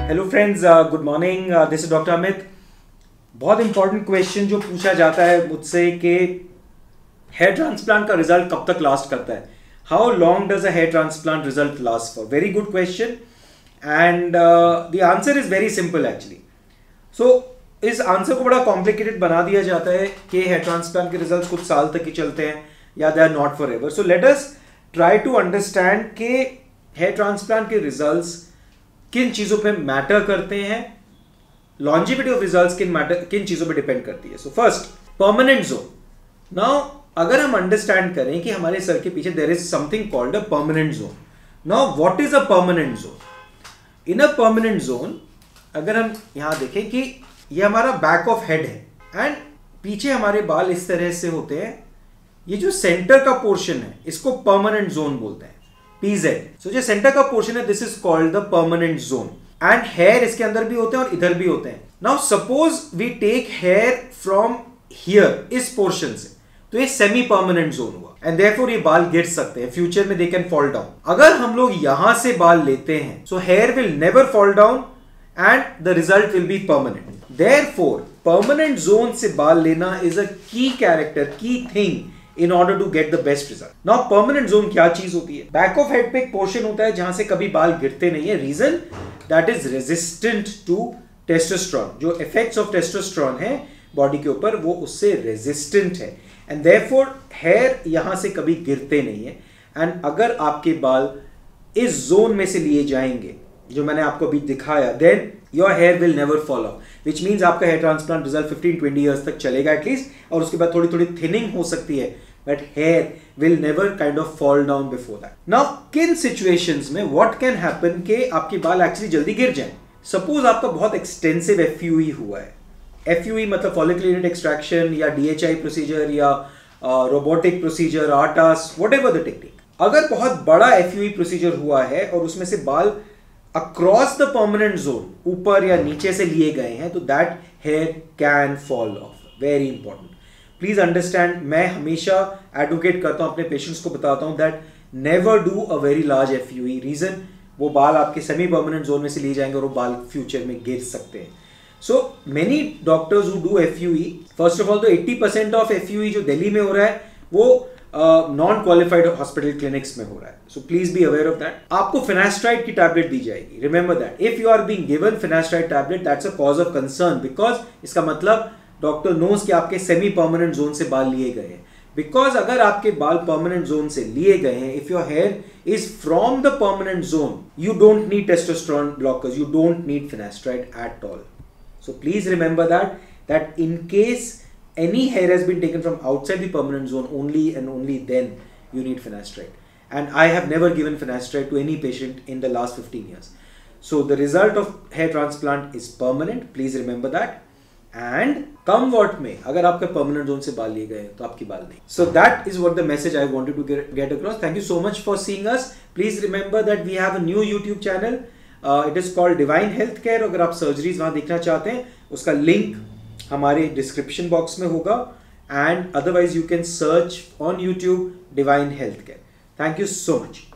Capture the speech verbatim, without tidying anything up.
Hello friends, good morning. This is doctor Amit. बहुत important question जो पूछा जाता है मुझसे कि हेयर ट्रांसप्लांट का रिजल्ट कब तक लास्ट करता है। How long does a hair transplant result last for? Very good question and the answer is very simple actually. So इस आंसर को बड़ा कॉम्प्लिकेटेड बना दिया जाता है कि हेयर ट्रांसप्लांट के रिजल्ट कुछ साल तक ही चलते हैं या they are not forever. So let us try to understand कि हेयर ट्रांसप्लांट के रिजल्ट्स किन चीजों पे मैटर करते हैं, लॉन्जिविटी ऑफ रिजल्ट्स किन मैटर किन चीजों पे डिपेंड करती है। So first, permanent zone. Now अगर हम अंडरस्टैंड करें कि हमारे सर के पीछे there is something called a permanent zone. Now what is a permanent zone? In a permanent zone अगर हम यहां देखें कि ये हमारा बैक ऑफ हेड है एंड पीछे हमारे बाल इस तरह से होते हैं। ये जो सेंटर का पोर्शन है इसको परमानेंट जोन बोलते हैं, P Z। सो जो सेंटर का पोर्शन है this is called the permanent zone and hair इसके अंदर भी होते हैं और इधर भी होते हैं। Now suppose we take hair from here, इस पोर्शन से, तो ये सेमी परमानेंट जोन हुआ एंड देयरफॉर ये बाल गिर सकते हैं, फ्यूचर में दे कैन फॉल डाउन। अगर हम लोग यहां से बाल लेते हैं so hair will never fall down and the result will be permanent. Therefore permanent zone से बाल लेना is a key character, key thing in order to get the best result. Now permanent zone क्या चीज होती है? Back of head पे एक portion होता है जहां से कभी बाल गिरते नहीं है। Reason that is resistant to testosterone. जो इफेक्ट्स ऑफ टेस्टोस्टेरोन है बॉडी के ऊपर वो उससे रेजिस्टेंट है एंड देयरफॉर हेयर यहां से कभी गिरते नहीं है। एंड अगर आपके बाल इस जोन में से लिए जाएंगे जो मैंने आपको अभी दिखाया, then your hair will never fall off, which means आपका hair transplant result fifteen twenty years तक चलेगा एटलीस्ट, और उसके बाद थोड़ी थोड़ी थिनिंग हो सकती है but hair will never kind of fall down before that. Now किन सिचुएशंस में व्हाट कैन हैपन कि आपके बाल एक्चुअली जल्दी गिर जाएं? सपोज आपका बहुत एक्सटेंसिव एफ यू ई हुआ है। एफ यू ई मतलब फॉलिकुलर यूनिट एक्सट्रैक्शन या डी एच आई प्रोसीजर या robotic procedure, ARTAS, whatever the technique. अगर बहुत बड़ा एफ यू ई प्रोसीजर हुआ है और उसमें से बाल अक्रॉस द परमानेंट जोन, ऊपर या नीचे से लिए गए हैं, तो that hair can fall off. Very important, please understand. मैं हमेशा एडवोकेट करता हूं, अपने पेशेंट्स को बताता हूं that never do a very large F U E. Reason, वो बाल आपके सेमी परमानेंट जोन में से लिए जाएंगे और वो बाल फ्यूचर में गिर सकते हैं। So many doctors who do F U E, first of all तो eighty percent of F U E जो दिल्ली में हो रहा है वो नॉन क्वालिफाइड हॉस्पिटल क्लिनिक्स में हो रहा है। So please be aware of that. आपको फिनास्ट्राइड की टैबलेट दी जाएगी। Remember that if you are being given finasteride tablet, that's a cause of concern, because इसका मतलब डॉक्टर नोज कि आपके सेमी परमानेंट जोन से बाल लिए गए हैं। बिकॉज अगर आपके बाल परमानेंट जोन से लिए गए हैं, if your hair is from the permanent zone, you don't need testosterone blockers, you don't need finasteride at all. So please remember that that in case any hair has been taken from outside the permanent zone, only and only then you need finasteride. And I have never given finasteride to any patient in the last fifteen years. So the result of hair transplant is permanent. Please remember that. And come what may, अगर आपके permanent zone से बाल लिए गए तो आपकी बाल नहीं। So that is what the message I wanted to get, get across. Thank you so much for seeing us. Please remember that we have a new YouTube channel. It is called divine health care. अगर आप surgeries वहां देखना चाहते हैं उसका link हमारे description box में होगा and otherwise you can search on YouTube divine health care. Thank you so much.